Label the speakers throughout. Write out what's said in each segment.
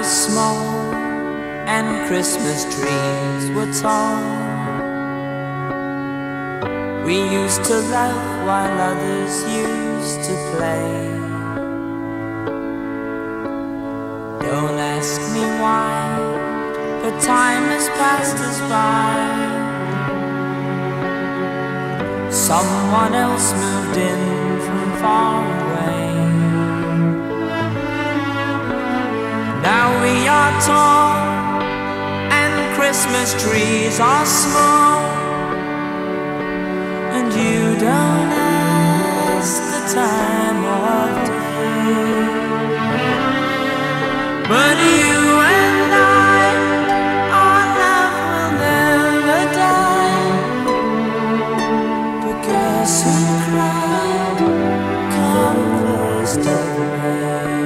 Speaker 1: was small and Christmas trees were tall. We used to laugh while others used to play. Don't ask me why, but time has passed us by. Someone else moved in from far away. Now we are tall and Christmas trees are small, and you don't ask the time of day. But you and I, our love will never die. But guess who cried come first of May?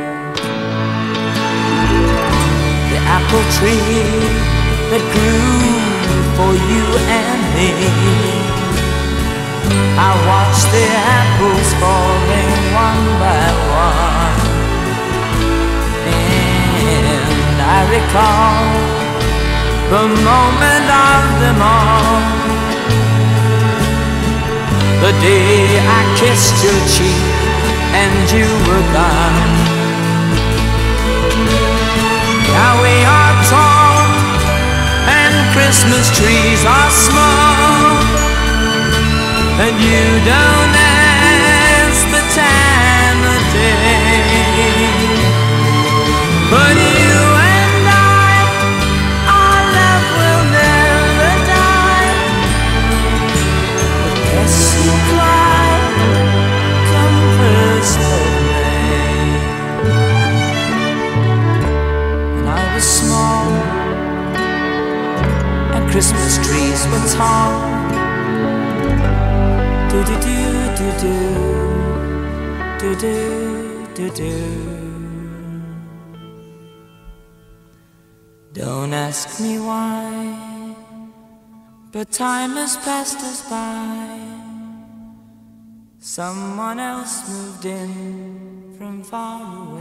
Speaker 1: The apple tree that grew for you and me. I watched the apples falling one by one, and I recall the moment of them all, the day I kissed your cheek and you were gone. Now we are tall and Christmas trees are small, and you don't ask the time of day. But you and I, our love will never die. But guess who cried come first of May? When I was small and Christmas trees were tall, do do do do do do do do. Don't ask me why, but time has passed us by. Someone else moved in from far away.